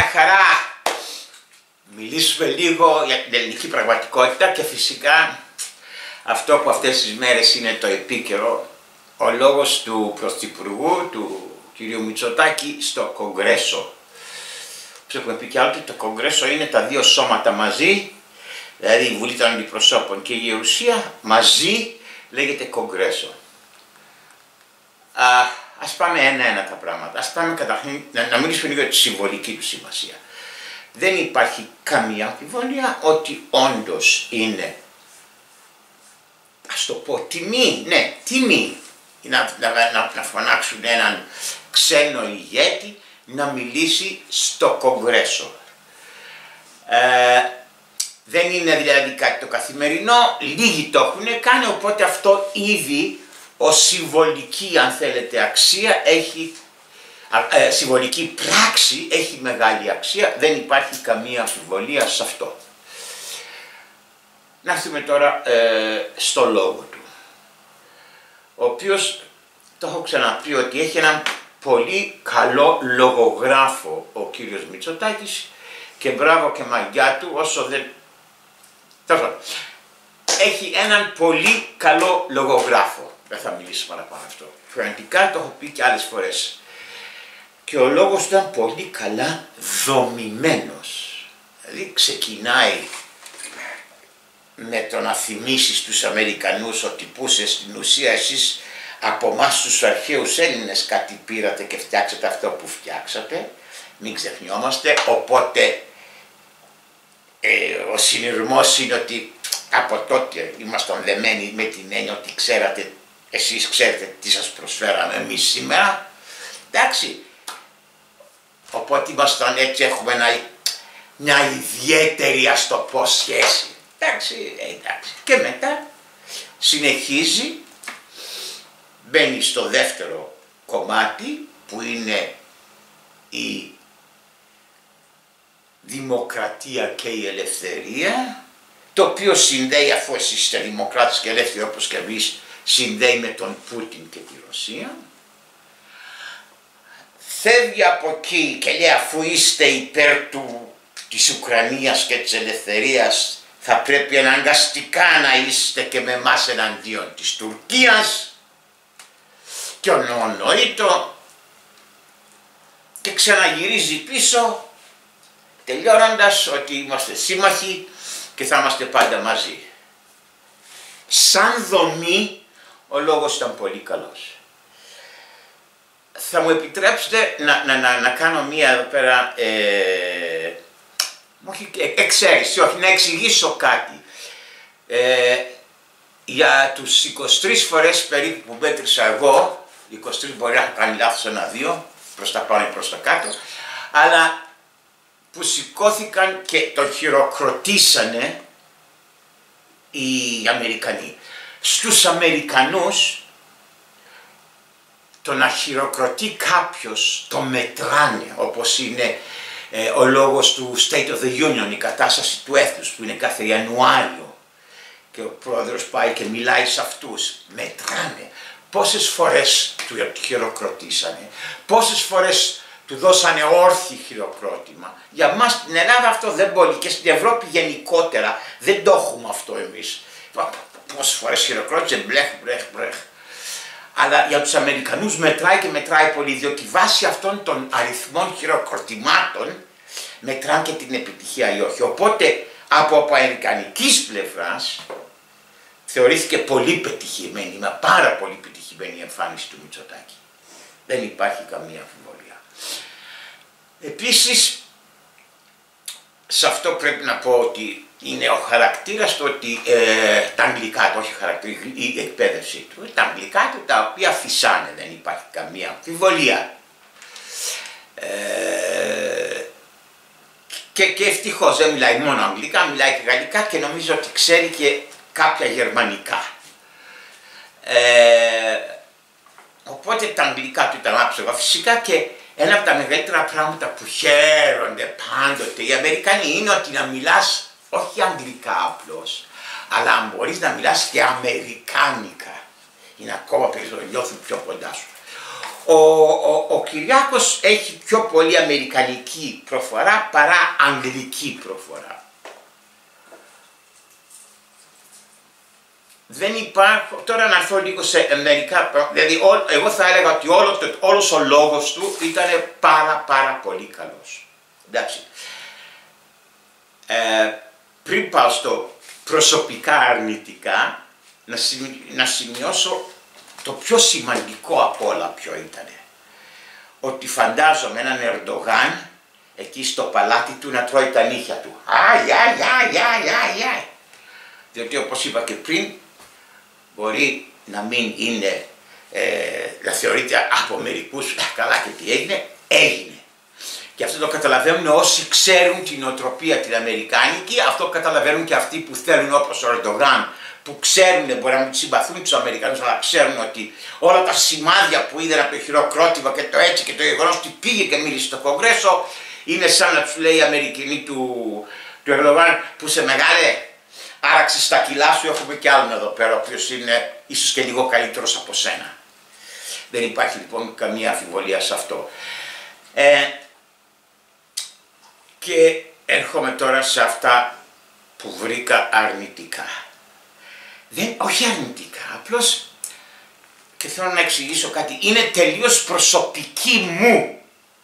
χαρά μιλήσουμε λίγο για την ελληνική πραγματικότητα και φυσικά αυτό που αυτές τις μέρες είναι το επίκαιρο, ο λόγος του Πρωθυπουργού, του κ. Μητσοτάκη στο Κογκρέσο. Όπως έχουμε πει και άλλοτε, το Κογκρέσο είναι τα δύο σώματα μαζί, δηλαδή η Βουλή των Αντιπροσώπων και η Γερουσία μαζί λέγεται Κογκρέσο. Ας πάμε ένα-ένα τα πράγματα. Ας πάμε καταρχήν να μιλήσουμε λίγο για τη συμβολική του σημασία. Δεν υπάρχει καμία αμφιβολία ότι όντως είναι, ας το πω, τιμή, ναι, τιμή να φωνάξουν έναν ξένο ηγέτη να μιλήσει στο Κογκρέσο. Δεν είναι δηλαδή κάτι το καθημερινό, λίγοι το έχουν κάνει, οπότε αυτό ήδη ως συμβολική, αν θέλετε, αξία έχει, συμβολική πράξη έχει μεγάλη αξία, δεν υπάρχει καμία αμφιβολία σε αυτό. Να έρθουμε τώρα στο λόγο του, ο οποίος, το έχω ξαναπεί, ότι έχει έναν πολύ καλό λογογράφο ο κύριος Μητσοτάκης και μπράβο και μαγιά του, όσο δεν... Έχει έναν πολύ καλό λογογράφο. Δεν θα μιλήσω παραπάνω αυτό. Πραγματικά το έχω πει και άλλες φορές. Και ο λόγος του ήταν πολύ καλά δομημένος. Δηλαδή ξεκινάει με το να θυμίσεις τους Αμερικανούς ότι πούσε στην ουσία εσείς από εμάς τους αρχαίους Έλληνες κάτι πήρατε και φτιάξατε αυτό που φτιάξατε. Μην ξεχνιόμαστε. Οπότε ο συνειρμός είναι ότι από τότε ήμασταν δεμένοι με την έννοια ότι ξέρατε, εσείς ξέρετε τι σας προσφέραμε εμείς σήμερα. Εντάξει. Οπότε ήμασταν έτσι, έχουμε μια ιδιαίτερη, ας το πω, σχέση. Εντάξει, εντάξει. Και μετά συνεχίζει, μπαίνει στο δεύτερο κομμάτι που είναι η δημοκρατία και η ελευθερία, το οποίο συνδέει, αφού εσείς είστε δημοκράτες και ελεύθεροι όπως και εμείς, συνδέει με τον Πούτιν και τη Ρωσία. Φεύγει από εκεί και λέει, αφού είστε υπέρ της Ουκρανίας και της ελευθερίας, θα πρέπει αναγκαστικά να είστε και με εμάς εναντίον της Τουρκίας και ονοήτο, και ξαναγυρίζει πίσω τελειώνοντας ότι είμαστε σύμμαχοι και θα είμαστε πάντα μαζί. Σαν δομή ο λόγος ήταν πολύ καλός. Θα μου επιτρέψετε να κάνω μία εδώ πέρα, όχι εξαίρεση, όχι, να εξηγήσω κάτι. Για τους 23 φορές περίπου που μέτρησα εγώ, 23 μπορεί να έχω κάνει λάθος ένα-δύο, προς τα πάνω ή προς τα κάτω, αλλά που σηκώθηκαν και τον χειροκροτήσανε οι Αμερικανοί. Στους Αμερικανούς το να χειροκροτεί κάποιος το μετράνε, όπως είναι ο λόγος του State of the Union, η κατάσταση του έθνους που είναι κάθε Ιανουάριο και ο πρόεδρος πάει και μιλάει σε αυτούς. Μετράνε. Πόσες φορές του χειροκροτήσανε, πόσες φορές του δώσανε όρθι χειροκρότημα. Για μας στην Ελλάδα αυτό δεν μπορεί και στην Ευρώπη γενικότερα δεν το έχουμε αυτό εμείς. Πόσες φορές χειροκρότησε, μπρέχ. Αλλά για τους Αμερικανούς μετράει και μετράει πολύ, διότι βάσει αυτών των αριθμών χειροκροτημάτων μετράνε και την επιτυχία ή όχι. Οπότε από αμερικανικής πλευράς θεωρήθηκε πολύ πετυχημένη, με πάρα πολύ πετυχημένη η εμφάνιση του Μητσοτάκη. Δεν υπάρχει καμία αμφιβολία. Επίσης, σε αυτό πρέπει να πω ότι είναι ο χαρακτήρας του ότι τα αγγλικά του, όχι χαρακτήρα, η εκπαίδευσή του, τα αγγλικά του τα οποία φυσάνε, δεν υπάρχει καμία αμφιβολία. Και ευτυχώς δεν μιλάει μόνο αγγλικά, μιλάει και γαλλικά και νομίζω ότι ξέρει και κάποια γερμανικά. Οπότε τα αγγλικά του ήταν άψογα φυσικά και ένα από τα μεγαλύτερα πράγματα που χαίρονται πάντοτε οι Αμερικανοί είναι ότι να μιλάς όχι αγγλικά απλώς, αλλά αν μπορείς να μιλάς και αμερικάνικα, είναι ακόμα περισσότερο, νιώθουν πιο κοντά σου. Ο Κυριάκος έχει πιο πολύ αμερικανική προφορά παρά αγγλική προφορά. Δεν υπάρχει, τώρα να έρθω λίγο σε μερικά, δηλαδή εγώ θα έλεγα ότι όλος ο λόγος του ήταν πάρα πολύ καλός. Εντάξει. Πριν πάω στο προσωπικά αρνητικά, να σημειώσω το πιο σημαντικό από όλα ποιο ήταν. Ότι φαντάζομαι έναν Ερντογάν εκεί στο παλάτι του να τρώει τα νύχια του. Αι. Διότι όπως είπα και πριν, μπορεί να μην είναι, να θεωρείται από μερικούς καλά και τι έγινε. Και αυτό το καταλαβαίνουν όσοι ξέρουν την οτροπία την αμερικάνικη, αυτό καταλαβαίνουν και αυτοί που θέλουν όπως ο Ερντογάν, που ξέρουν, μπορεί να μην συμπαθούν τους Αμερικανούς, αλλά ξέρουν ότι όλα τα σημάδια που είδαν από το χειροκρότημα και το έτσι και το γεγονός ότι πήγε και μίλησε στο Κογκρέσο, είναι σαν να τους λέει η Αμερικανή του Ερντογάν που σε μεγάλε, άραξε στα κιλά σου, έχουμε κι άλλον εδώ πέρα, ο οποίος είναι ίσως και λίγο καλύτερος από σένα. Δεν υπάρχει λοιπόν καμία αμφιβολία σε αυτό. Και έρχομαι τώρα σε αυτά που βρήκα αρνητικά. Όχι αρνητικά, απλώς, και θέλω να εξηγήσω κάτι, είναι τελείως προσωπική μου,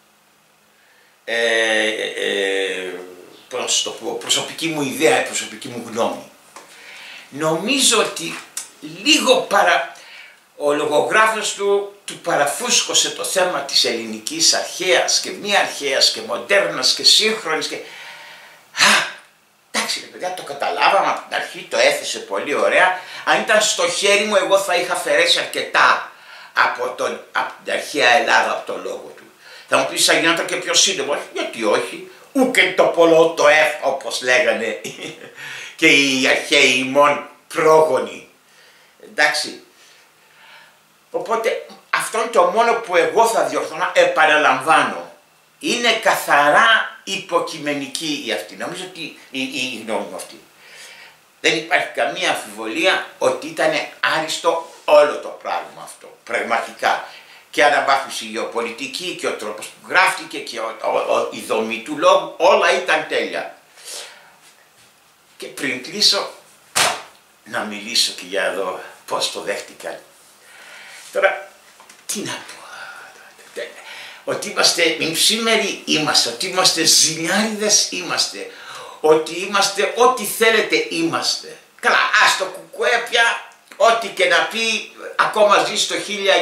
πώς το πω, προσωπική μου ιδέα, προσωπική μου γνώμη. Νομίζω ότι λίγο ο λογογράφος του παραφούσκωσε το θέμα της ελληνικής αρχαίας και μη αρχαίας και μοντέρνας και σύγχρονης και... Εντάξει ρε παιδιά, το καταλάβαμε από την αρχή, το έθεσε πολύ ωραία. Αν ήταν στο χέρι μου, εγώ θα είχα αφαιρέσει αρκετά από την αρχαία Ελλάδα, από τον λόγο του. Θα μου πεις, θα γινόταν και πιο σύντομο. Γιατί όχι, ούκεν το πολλό το όπως λέγανε και οι αρχαίοι ημών πρόγονοι. Εντάξει. Οπότε αυτό είναι το μόνο που εγώ θα διορθώνω, επαναλαμβάνω. Είναι καθαρά υποκειμενική η αυτή. Νομίζω ότι η γνώμη μου αυτή. Δεν υπάρχει καμία αμφιβολία ότι ήταν άριστο όλο το πράγμα αυτό. Πραγματικά. Και η αναβάθμιση γεωπολιτική και ο τρόπος που γράφτηκε και η δομή του λόγου, όλα ήταν τέλεια. Και πριν κλείσω, να μιλήσω και για εδώ πώς το δέχτηκαν. Τώρα, τι να πω. Ότι είμαστε μνημσήμεροι είμαστε, ότι είμαστε ζηλιάριδες είμαστε, ότι είμαστε ό,τι θέλετε είμαστε. Καλά, ας το κουκουέ πια, ό,τι και να πει, ακόμα ζει στο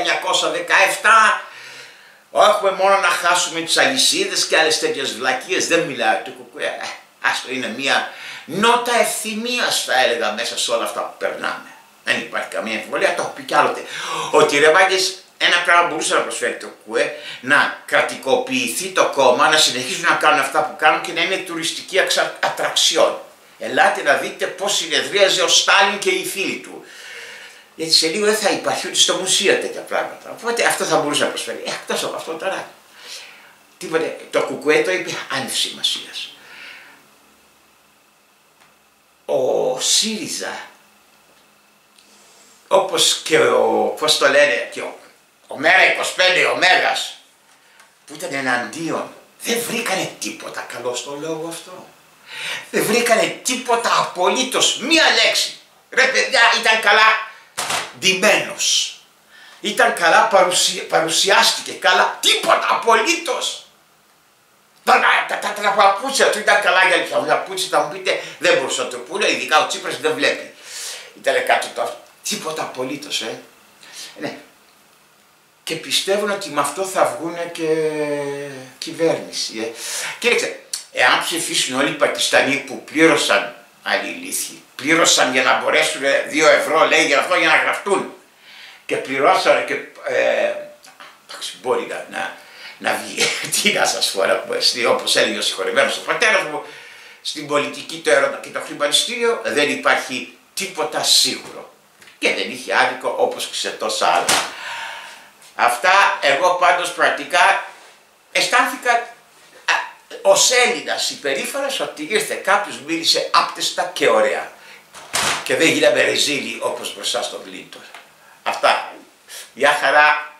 1917, έχουμε μόνο να χάσουμε τις αλυσίδες και άλλες τέτοιες βλακίες, δεν μιλάω το κουκουέ, ας το είναι μια νότα ευθυμίας θα έλεγα μέσα σε όλα αυτά που περνάμε. Δεν υπάρχει καμία αμφιβολία, το έχω πει κι άλλοτε, ότι ρε Βάγκες, ένα πράγμα μπορούσε να προσφέρει το ΚΟΕ, να κρατικοποιηθεί το κόμμα, να συνεχίσουν να κάνουν αυτά που κάνουν και να είναι τουριστική ατραξιόν. Ελάτε να δείτε πώς συνεδρίαζε ο Στάλιν και οι φίλοι του. Γιατί σε λίγο δεν θα υπάρχει ούτε στο μουσείο τέτοια πράγματα. Οπότε αυτό θα μπορούσε να προσφέρει. Εκτός από αυτό τώρα. Τίποτε, το ΚΟΚΟΕ το είπε άνευ σημασίας. Ο ΣΥΡΙΖΑ, όπως και πώς το λένε, και ο ΜΕΡΑ25, ο Μέγας, που ήταν εναντίον, δεν βρήκανε τίποτα καλό στο λόγο αυτό. Δεν βρήκανε τίποτα απολύτως, μία λέξη. Ρε παιδιά, ήταν καλά ντυμένος. Ήταν καλά, παρουσιάστηκε καλά, τίποτα απολύτως. Τα παπούτσια του ήταν καλά για τα παπούτσια, θα μου πείτε, δεν μπορούσε να το πούνε, ειδικά ο Τσίπρας δεν βλέπει. Ήταν κάτω το αυτό. Τίποτα απολύτως, Ναι. Και πιστεύουν ότι με αυτό θα βγουν και κυβέρνηση. Κοίταξε, εάν ψηφίσουν όλοι οι Πακιστανοί που πλήρωσαν, άλλοι ηλίθιοι, πλήρωσαν για να μπορέσουν 2 ευρώ, λέει, για αυτό, για να γραφτούν. Και πληρώσαν και μπορεί να βγει, τι να σας πω, όπως έλεγε ο συγχωρεμένος ο πατέρας μου, στην πολιτική το έρωτα και το χρηματιστήριο δεν υπάρχει τίποτα σίγουρο. Και δεν είχε άδικο όπως και σε τόσα άλλα. Αυτά εγώ πάντως πραγματικά αισθάνθηκα ως Έλληνας υπερήφανος ότι ήρθε κάποιος, μίλησε άπτεστα και ωραία. Και δεν γίναμε ρεζίλοι όπως μπροστά στον Κλίντον. Αυτά. Μια χαρά.